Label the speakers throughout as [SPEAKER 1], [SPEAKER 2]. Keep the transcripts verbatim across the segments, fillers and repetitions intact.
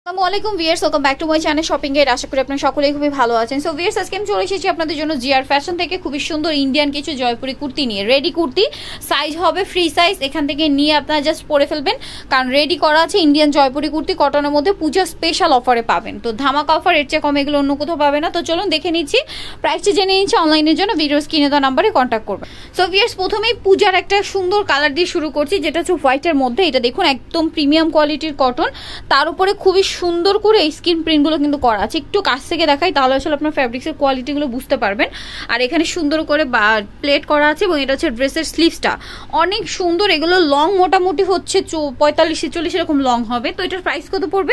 [SPEAKER 1] আসসালামু আলাইকুম viewers, welcome back to my channel shopping guide. আশা করি আপনারা সকলেই খুবই ভালো আছেন। সো ভিউয়ার্স, আজকে আমি চলে এসেছি আপনাদের জন্য জিআর ফ্যাশন থেকে খুবই সুন্দর ইন্ডিয়ান কিছু জয়পুরি কুর্তি নিয়ে। রেডি কুর্তি, সাইজ হবে ফ্রি সাইজ, এখান থেকে নিয়ে আপনারা জাস্ট পরে ফেলবেন, কারণ রেডি করা আছে ইন্ডিয়ান জয়পুরি কুর্তি কটনের মধ্যে। পূজা স্পেশাল অফারে পাবেন, তো ধামাকা অফার, এর চেয়ে কম এগুলো অন্য কোথাও পাবে না। তো চলুন দেখে নিচ্ছি, প্রাইসটা জেনে নিচ্ছি। অনলাইনের জন্য ভিডিওস কিনে দেওয়া নাম্বারে কন্ট্যাক্ট করবেন। সো ভিউয়ার্স, প্রথমেই পূজার একটা সুন্দর কালার দিয়ে শুরু করছি, যেটা হচ্ছে হোয়াইটের মধ্যে। এটা দেখুন একদম প্রিমিয়াম কোয়ালিটির কটন, তার উপরে খুবই সুন্দর করে স্ক্রিন প্রিন্টগুলো কিন্তু করা আছে। একটু কাছ থেকে দেখাই, তাহলে আসলে আপনার ফ্যাব্রিক্সের কোয়ালিটিগুলো বুঝতে পারবেন। আর এখানে সুন্দর করে প্লেট করা আছে, এবং এটা হচ্ছে ড্রেসের স্লিভসটা অনেক সুন্দর। এগুলো লং মোটামুটি হচ্ছে পঁয়তাল্লিশ ছেচল্লিশ এরকম লং হবে। তো এটার প্রাইস কত পড়বে?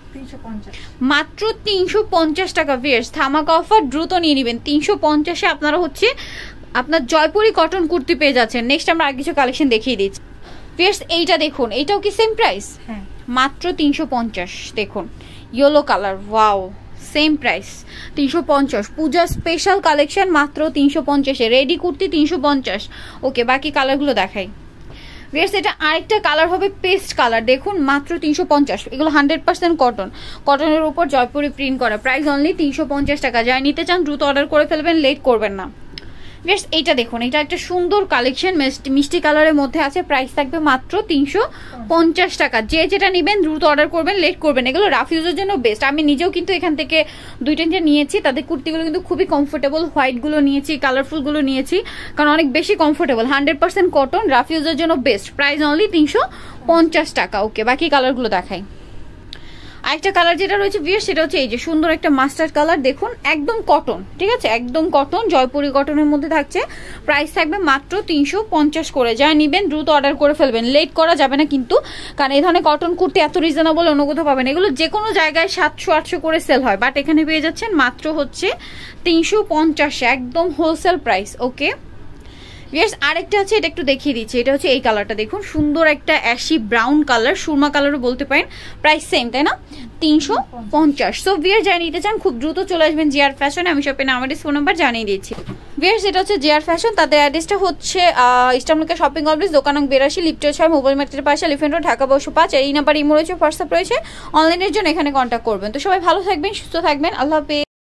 [SPEAKER 1] মাত্র তিনশো পঞ্চাশ টাকা। ভিউয়ার্স, ধামাকা অফার, দ্রুত নিয়ে নেবেন। তিনশো পঞ্চাশে আপনারা হচ্ছে আপনার জয়পুরি কটন কুর্তি পেয়ে যাচ্ছেন। নেক্সট আমরা আর কিছু কালেকশন দেখিয়ে দিচ্ছি। ভিউয়ার্স, এইটা দেখুন, এইটাও কি সেম প্রাইস? হ্যাঁ, মাত্র তিনশো পঞ্চাশ। দেখুন yellow colour, wow, same price তিনশো পঞ্চাশ। পূজা স্পেশাল কালেকশন, মাত্র তিনশো পঞ্চাশে রেডি কুর্তি তিনশো পঞ্চাশ। ওকে, বাকি কালারগুলো দেখাই। ভিউয়ার্স, এটা আরেকটা কালার হবে পেস্ট কালার, দেখুন মাত্র তিনশো পঞ্চাশ। এগুলো হান্ড্রেড পার্সেন্ট কটন, কটনের উপর জয়পুরি প্রিন্ট করা। প্রাইস অনলি তিনশো পঞ্চাশ টাকা। যাই নিতে চান দ্রুত অর্ডার করে ফেলবেন, লেট করবেন না। ভিউয়ার্স, এইটা দেখুন, এটা একটা সুন্দর কালেকশন, মিষ্টি কালারের মধ্যে আছে। প্রাইস থাকবে মাত্র তিনশো পঞ্চাশ টাকা। যে যেটা নেবেন দ্রুত অর্ডার করবেন, লেট করবেন। এগুলো রাফ ইউজের জন্য বেস্ট। আমি নিজেও কিন্তু এখান থেকে দুই তিনটে নিয়েছি, তাদের কুর্তিগুলো কিন্তু খুবই কমফোর্টেবল। হোয়াইটগুলো নিয়েছি, কালারফুলগুলো নিয়েছি, কারণ অনেক বেশি comfortable. Hundred percent cotton, rough ইউজের জন্য বেস্ট। প্রাইস অনলি তিনশো পঞ্চাশ টাকা। ওকে, বাকি কালারগুলো দেখাই। আরেকটা কালার যেটা রয়েছে ভিউয়ার্স, সেটা হচ্ছে এই যে সুন্দর একটা মাস্টার্ড কালার। দেখুন একদম কটন, ঠিক আছে, একদম কটন, জয়পুরি কটনের মধ্যে থাকছে। প্রাইস থাকবে মাত্র তিনশো পঞ্চাশ করে। যা নিবেন দ্রুত অর্ডার করে ফেলবেন, লেট করা যাবে না কিন্তু, কারণ এই ধরনের কটন কুর্তি এত রিজনেবল অন্য কোথাও পাবেন। এগুলো যে কোনো জায়গায় সাতশো আটশো করে সেল হয়, বাট এখানে পেয়ে যাচ্ছেন মাত্র হচ্ছে তিনশো পঞ্চাশে, একদম হোলসেল প্রাইস। ওকে ভিউয়ার্স, আরেকটা আছে, এটা একটু দেখিয়ে দিচ্ছি। এটা হচ্ছে এই কালারটা, দেখুন সুন্দর একটা অ্যাশি ব্রাউন কালার, সুরমা কালারও বলতে পারেন। প্রাইস সেম, তাই না? তিনশো পঞ্চাশ। সো ভিউয়ার্স, যারা নিতে চান খুব দ্রুত চলে আসবেন জিআর ফ্যাশনে। আমি শপের নাম, ফোন নাম্বার জানিয়ে দিচ্ছি। ভিউয়ার্স, এটা হচ্ছে জিআর ফ্যাশন, তাদের অ্যাড্রেসটা হচ্ছে ইস্টার্নলুকা শপিং কমপ্লেক্স, দোকান নং বিরাশি, লিফটের ছয়, মোবাইল মার্কেটের পাশে, এলিফ্যান্ট রোড, ঢাকা বারোশো পাঁচ। এই নাম্বার ইমো রয়েছে, হোয়াটসঅ্যাপ রয়েছে, অনলাইনের জন্য এখানে কন্ট্যাক্ট করবেন। তো সবাই ভালো থাকবেন, সুস্থ থাকবেন, আল্লাহ হাফেজ।